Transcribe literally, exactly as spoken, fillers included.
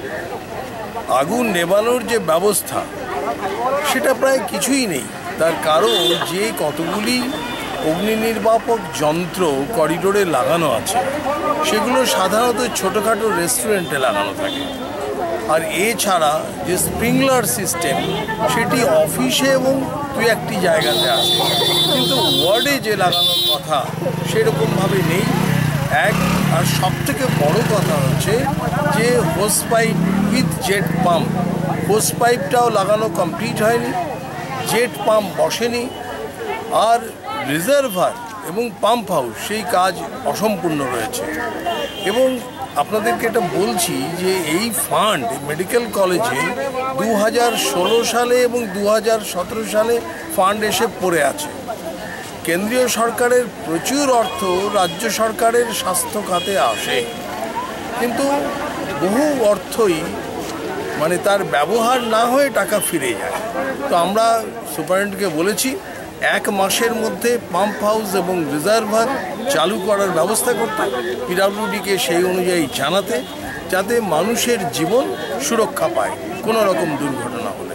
আগুন নেভানোর যে ব্যবস্থা সেটা প্রায় কিছুই নেই। তার কারণ যে কতগুলি অগ্নি নির্বাপক যন্ত্র করিডোরে লাগানো আছে সেগুলো সাধারণত ছোটোখাটো রেস্টুরেন্টে লাগানো থাকে, আর এছাড়া যে স্প্রিংলার সিস্টেম সেটি অফিসে এবং দু একটি জায়গাতে আছে, কিন্তু ওয়ার্ডে যে লাগানোর কথা সেরকমভাবে নেই। এক আর সবথেকে বড় কথা হচ্ছে যে hose pipe with jet pump, hose পাইপটাও লাগানো কমপ্লিট হয়নি, জেট পাম্প বসেনি, আর রিজার্ভার এবং পাম্প হাউস সেই কাজ অসম্পূর্ণ রয়েছে। এবং আপনাদেরকে এটা বলছি যে এই ফান্ড মেডিকেল কলেজে দু হাজার ষোলো সালে এবং দু হাজার সতেরো সালে ফান্ড এসে পড়ে আছে। কেন্দ্রীয় সরকারের প্রচুর অর্থ রাজ্য সরকারের স্বাস্থ্য খাতে আসে, কিন্তু বহু অর্থই মানে তার ব্যবহার না হয়ে টাকা ফিরে যায়। তো আমরা সুপারিনটেন্ডেন্টকে বলেছি এক মাসের মধ্যে পাম্প হাউস এবং রিজার্ভার চালু করার ব্যবস্থা করতে, পিডব্লিউডিকে সেই অনুযায়ী জানাতে, যাতে মানুষের জীবন সুরক্ষা পায় কোনো রকম দুর্ঘটনা হলে।